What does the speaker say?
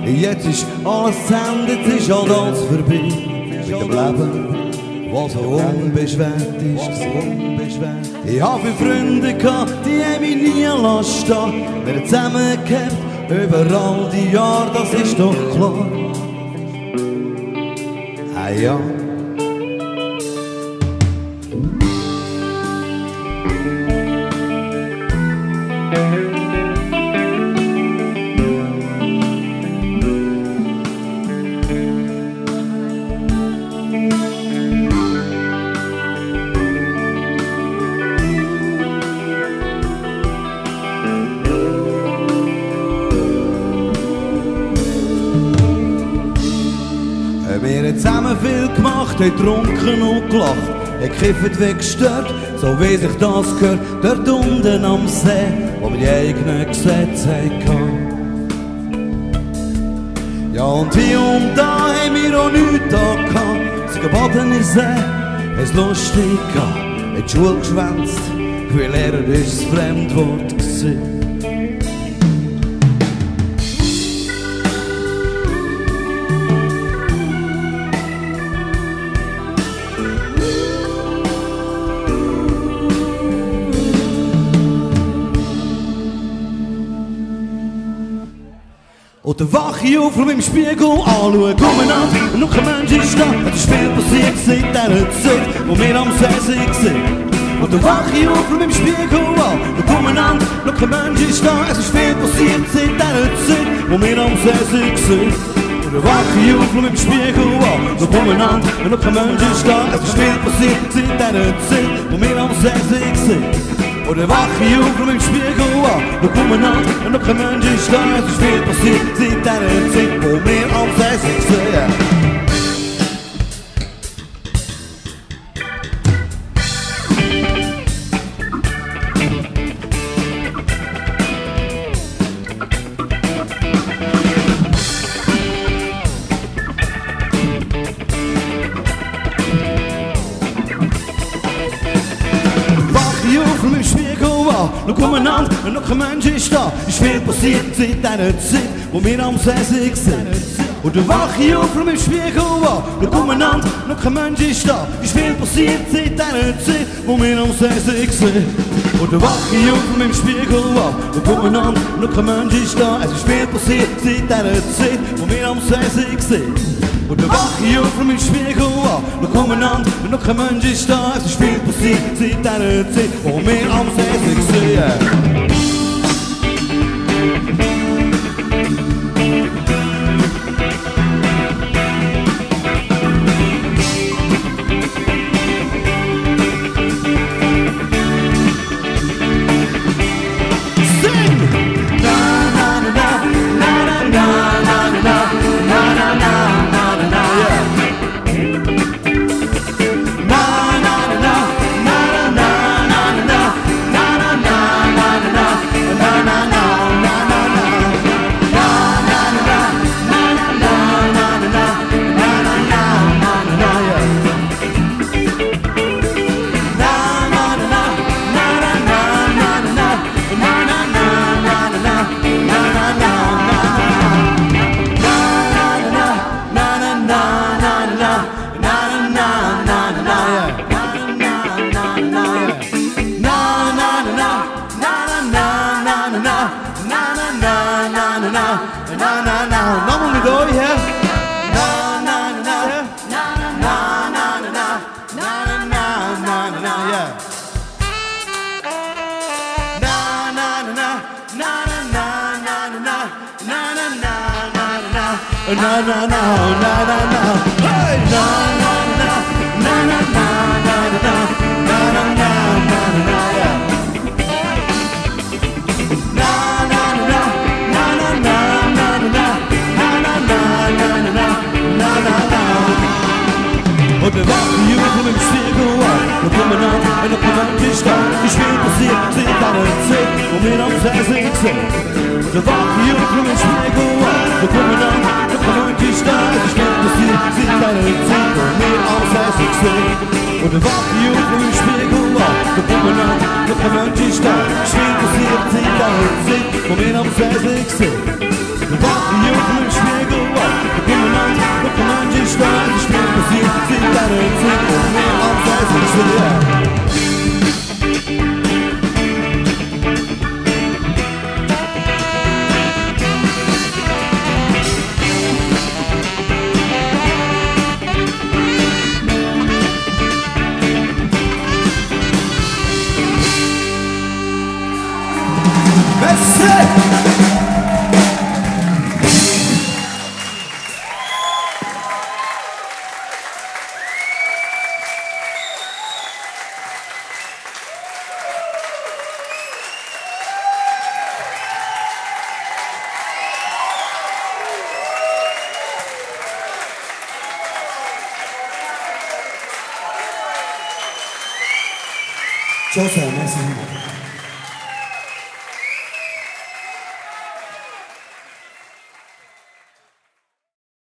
Jetzt ist alles zu Ende, jetzt ist halt alles vorbei. Mit dem Leben, was so unbeschwert ist. Ich habe viele Freunde gehabt, die haben mich nie lassen stehen. Wir haben zusammengehabt über all die Jahre, das ist doch klar. Hey ja. Wir haben zusammen viel gemacht, haben getrunken und gelacht, haben gekifft wie gestört, so wie sich das gehört, dort unten am See, wo wir die eigenen Gesetze hatten. Ja, und hier und da haben wir auch nichts gehabt, sind baden in See, haben es lustig gehabt, haben die Schule geschwänzt, weil Lehrer ist ein Fremdwort gewesen. Oder wach ich auf und mit dem Spiegel anschauen, umeinander und noch ein Mensch ist da. Es ist viel passiert seit dieser Zeit, wo wir am See waren. Oder wach ich auf und mit dem Spiegel an und umeinander, noch ein Mensch ist da. Es ist viel passiert seit dieser Zeit, wo wir am See waren. Oder wach ich auf und mit dem Spiegel an und umeinander, noch ein Mensch ist da. Es ist viel passiert seit dieser Zeit, wo wir am See waren. Oder wach ich auf und mit dem Spiegel an und umeinander und noch kein Mensch ist da. Es ist viel passiert seit dieser Zeit, wo wir am See waren. Mit dem Spiegel an, schau umeinander und noch kein Mensch ist da. Ist viel passiert seit dieser Zeit, wo wir am See waren. Und dann wach ich auf mit dem Spiegel an, schau umeinander und noch kein Mensch ist da. Ist viel passiert seit dieser Zeit, wo wir am See waren. Und dann wach ich auf mit dem Spiegel an, schau umeinander und noch kein Mensch ist da. Es ist viel passiert seit dieser Zeit, wo wir am See waren. Und dann wach ich auf mit dem Spiegel an, schau umeinander und noch kein Mensch ist da. Es ist viel passiert seit dieser Zeit, wo wir am See waren. Nochmal mit euch, ja? Und wir wachen hier mit dem Spiegel an, und kommen an, und noch kein Mensch ist da. Ist viel passiert seit dieser Zeit, wo wir am See waren. Und wir wachen hier mit dem Spiegel an, und kommen an, und noch kein Mensch ist da. Ist viel passiert seit dieser Zeit, wo wir am See waren. Und wir wachen hier mit dem Spiegel an, und kommen an, und noch kein Mensch ist da. Ist viel passiert seit dieser Zeit, wo wir am See waren. Wir wachen hier mit dem Spiegel Ciao, merci.